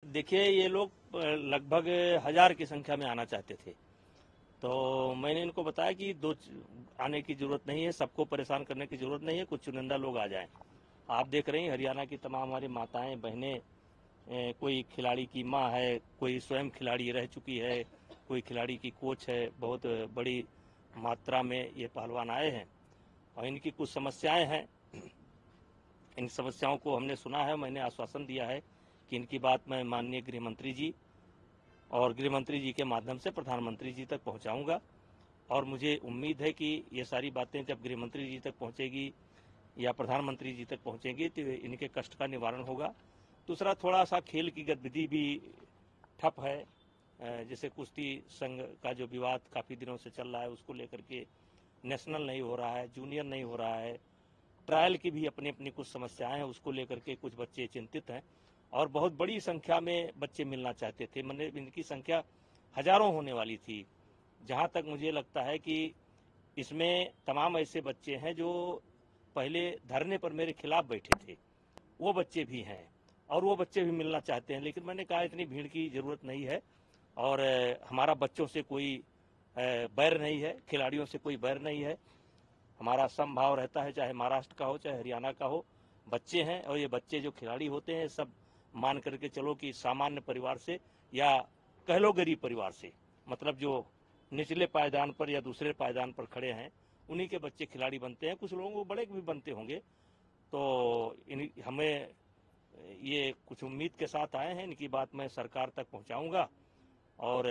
देखिए, ये लोग लगभग 1000 की संख्या में आना चाहते थे। तो मैंने इनको बताया कि आने की जरूरत नहीं है, सबको परेशान करने की जरूरत नहीं है, कुछ चुनिंदा लोग आ जाएं। आप देख रहे हैं हरियाणा की तमाम हमारी माताएं बहनें, कोई खिलाड़ी की माँ है, कोई स्वयं खिलाड़ी रह चुकी है, कोई खिलाड़ी की कोच है। बहुत बड़ी मात्रा में ये पहलवान आए हैं और इनकी कुछ समस्याएं हैं। इन समस्याओं को हमने सुना है, मैंने आश्वासन दिया है कि इनकी बात मैं माननीय गृह मंत्री जी और गृह मंत्री जी के माध्यम से प्रधानमंत्री जी तक पहुंचाऊंगा। और मुझे उम्मीद है कि ये सारी बातें जब गृह मंत्री जी तक पहुंचेगी या प्रधानमंत्री जी तक पहुंचेंगी तो इनके कष्ट का निवारण होगा। दूसरा, थोड़ा सा खेल की गतिविधि भी ठप है। जैसे कुश्ती संघ का जो विवाद काफ़ी दिनों से चल रहा है, उसको लेकर के नेशनल नहीं हो रहा है, जूनियर नहीं हो रहा है। ट्रायल की भी अपनी अपनी कुछ समस्याएं हैं, उसको लेकर के कुछ बच्चे चिंतित हैं और बहुत बड़ी संख्या में बच्चे मिलना चाहते थे। मैंने इनकी संख्या हजारों होने वाली थी। जहां तक मुझे लगता है कि इसमें तमाम ऐसे बच्चे हैं जो पहले धरने पर मेरे खिलाफ बैठे थे, वो बच्चे भी हैं और वो बच्चे भी मिलना चाहते हैं। लेकिन मैंने कहा इतनी भीड़ की जरूरत नहीं है और हमारा बच्चों से कोई बैर नहीं है, खिलाड़ियों से कोई बैर नहीं है। हमारा समभाव रहता है, चाहे महाराष्ट्र का हो चाहे हरियाणा का हो। बच्चे हैं और ये बच्चे जो खिलाड़ी होते हैं सब मान करके चलो कि सामान्य परिवार से या कह लो गरीब परिवार से, मतलब जो निचले पायदान पर या दूसरे पायदान पर खड़े हैं, उन्हीं के बच्चे खिलाड़ी बनते हैं। कुछ लोगों को बड़े भी बनते होंगे। तो हमें ये कुछ उम्मीद के साथ आए हैं, इनकी बात मैं सरकार तक पहुंचाऊंगा और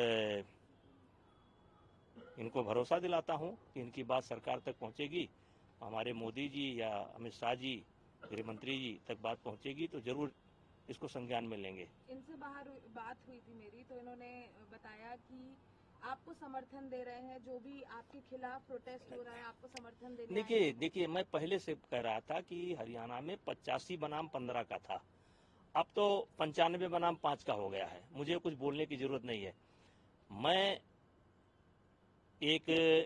इनको भरोसा दिलाता हूं कि इनकी बात सरकार तक पहुंचेगी। हमारे मोदी जी या अमित शाह जी, गृह मंत्री जी तक बात पहुंचेगी तो जरूर इसको संज्ञान में लेंगे। इनसे बाहर बात हुई थी मेरी, तो इन्होंने बताया कि आपको समर्थन दे रहे हैं, जो भी आपके खिलाफ प्रोटेस्ट हो रहा है आपको समर्थन देने आए हैं। देखिए, मैं पहले से कह रहा था कि हरियाणा में 85 बनाम 15 का था, अब तो 95 बनाम 5 का हो गया है। मुझे कुछ बोलने की जरूरत नहीं है। मैं एक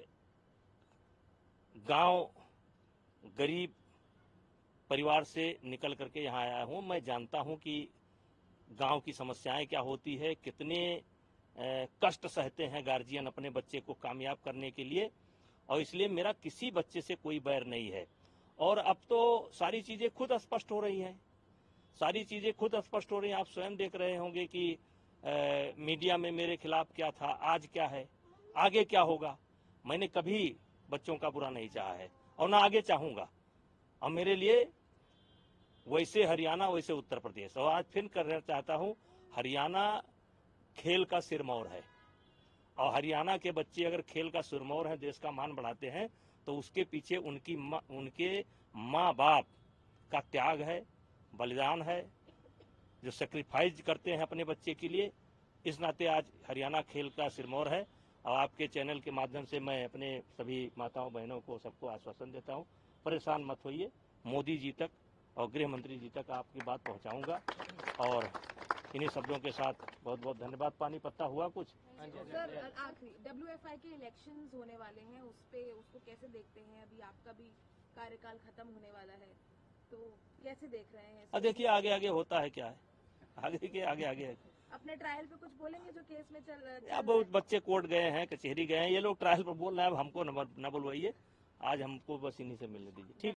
गांव गरीब परिवार से निकल करके यहाँ आया हूँ। मैं जानता हूँ कि गांव की समस्याएं क्या होती है, कितने कष्ट सहते हैं गार्जियन अपने बच्चे को कामयाब करने के लिए। और इसलिए मेरा किसी बच्चे से कोई बैर नहीं है। और अब तो सारी चीजें खुद स्पष्ट हो रही हैं, सारी चीजें खुद स्पष्ट हो रही हैं। आप स्वयं देख रहे होंगे कि मीडिया में मेरे खिलाफ क्या था, आज क्या है, आगे क्या होगा। मैंने कभी बच्चों का बुरा नहीं चाहा है और ना आगे चाहूंगा। और मेरे लिए वैसे हरियाणा वैसे उत्तर प्रदेश। और आज फिर करना चाहता हूं, हरियाणा खेल का सिरमौर है और हरियाणा के बच्चे अगर खेल का सिरमौर है, देश का मान बढ़ाते हैं, तो उसके पीछे उनके माँ बाप का त्याग है, बलिदान है, जो सेक्रीफाइस करते हैं अपने बच्चे के लिए। इस नाते आज हरियाणा खेल का सिरमौर है। और आपके चैनल के माध्यम से मैं अपने सभी माताओं बहनों को सबको आश्वासन देता हूं, परेशान मत होइए। मोदी जी तक और गृह मंत्री जी तक आपकी बात पहुंचाऊंगा। और इन्हीं शब्दों के साथ बहुत बहुत धन्यवाद। पानी पत्ता हुआ कुछ? सर, आखिरी WFI के इलेक्शंस होने वाले हैं, उसको कैसे देखते हैं? अभी आपका भी कार्यकाल खत्म होने वाला है, तो कैसे देख रहे हैं? देखिए, आगे आगे होता है क्या है, आगे के आगे आगे अपने ट्रायल पे कुछ बोलेंगे जो केस में चल अब बच्चे कोर्ट गए हैं, कचहरी गए हैं, ये लोग ट्रायल पर बोल रहे हैं। अब हमको न बुलवाइए, आज हमको बस इन्हीं से मिलने दीजिए। ठीक।